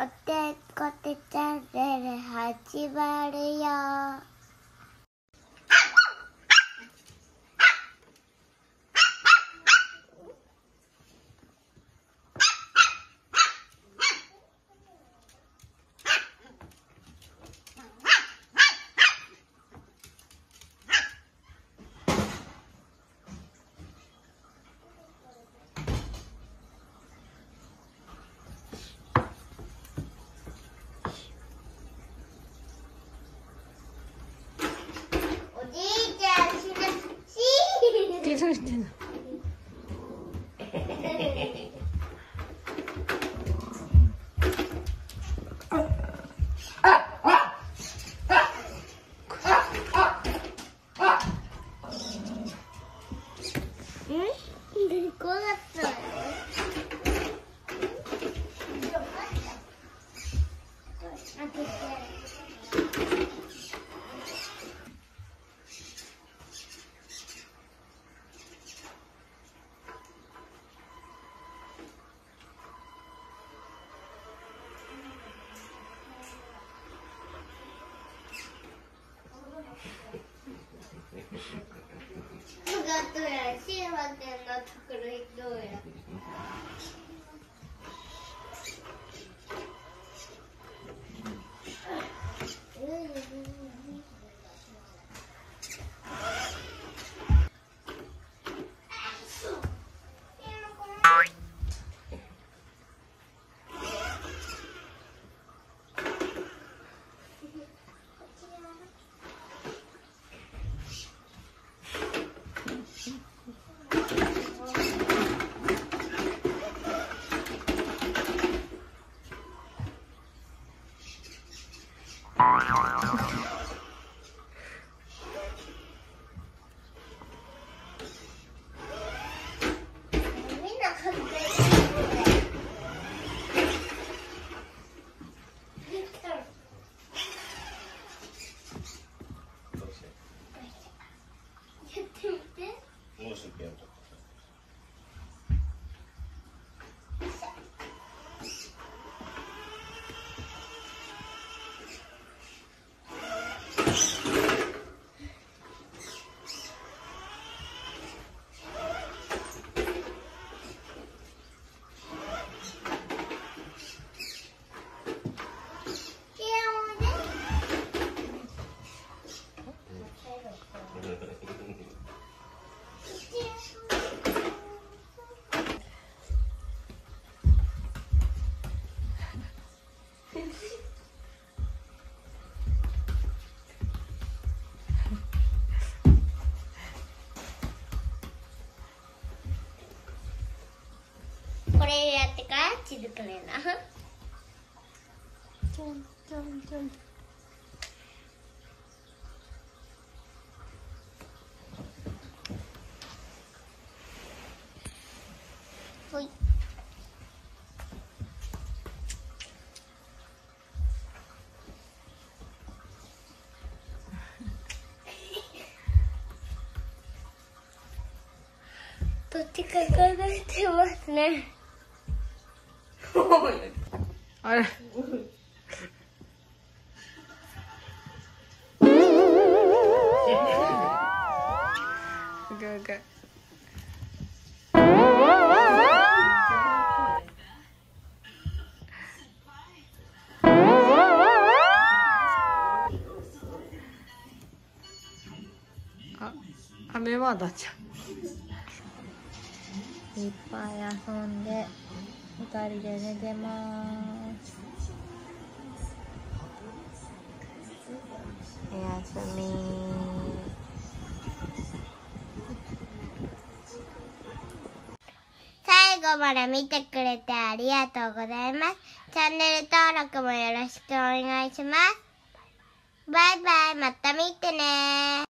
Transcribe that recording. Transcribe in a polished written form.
おてこてチャンネル始まるよ。 何してんの？ 怖かったよ。開けて。これやってからチーズくれな。ちょんちょんちょん。ほい。どっちか考えてますね。 あれ。雨はだちゃん。 いっぱい遊んで2人で寝てます。おやすみ。最後まで見てくれてありがとうございます。チャンネル登録もよろしくお願いします。バイバイ、また見てね。